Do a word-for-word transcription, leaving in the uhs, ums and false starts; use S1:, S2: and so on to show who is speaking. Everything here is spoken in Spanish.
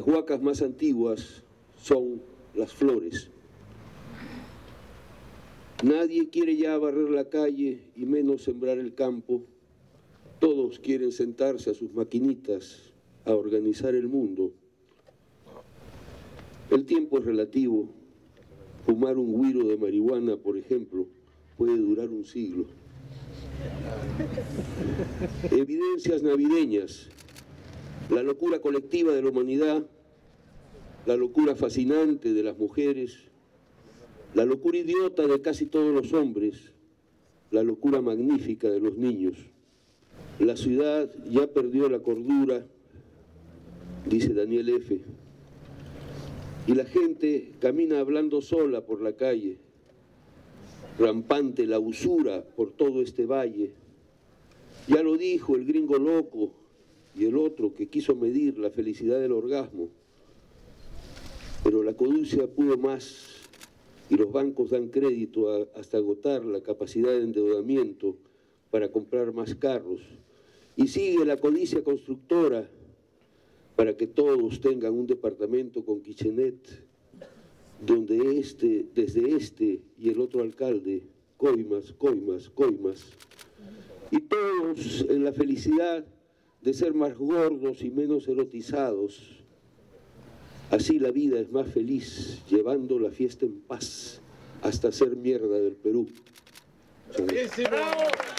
S1: huacas más antiguas son las flores. Nadie quiere ya barrer la calle y menos sembrar el campo. Todos quieren sentarse a sus maquinitas a organizar el mundo. El tiempo es relativo. Fumar un güiro de marihuana, por ejemplo, puede durar un siglo. Evidencias navideñas. La locura colectiva de la humanidad, la locura fascinante de las mujeres, la locura idiota de casi todos los hombres, la locura magnífica de los niños. La ciudad ya perdió la cordura, dice Daniel F. Y la gente camina hablando sola por la calle, rampante la usura por todo este valle. Ya lo dijo el gringo loco y el otro que quiso medir la felicidad del orgasmo, pero la codicia pudo más y los bancos dan crédito a, hasta agotar la capacidad de endeudamiento para comprar más carros. Y sigue la codicia constructora para que todos tengan un departamento con kitchenette, donde este, desde este y el otro alcalde, coimas, coimas, coimas, y todos en la felicidad de ser más gordos y menos erotizados. Así la vida es más feliz, llevando la fiesta en paz, hasta hacer mierda del Perú.
S2: ¡Bravo!